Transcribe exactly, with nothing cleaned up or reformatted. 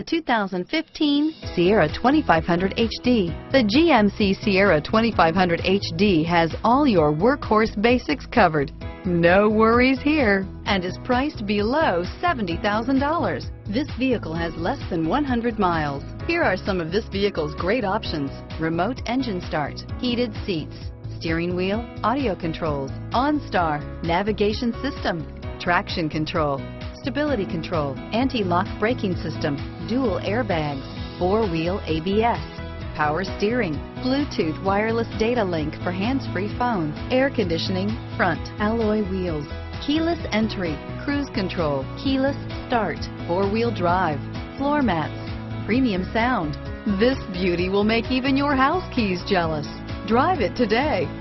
The two thousand fifteen Sierra twenty-five hundred H D. The G M C Sierra twenty-five hundred H D has all your workhorse basics covered. No worries here, and is priced below seventy thousand dollars. This vehicle has less than one hundred miles. Here are some of this vehicle's great options: remote engine start, heated seats, steering wheel audio controls, OnStar, navigation system, traction control, stability control, anti-lock braking system, dual airbags, four-wheel A B S, power steering, Bluetooth wireless data link for hands-free phones, air conditioning, front alloy wheels, keyless entry, cruise control, keyless start, four-wheel drive, floor mats, premium sound. This beauty will make even your house keys jealous. Drive it today.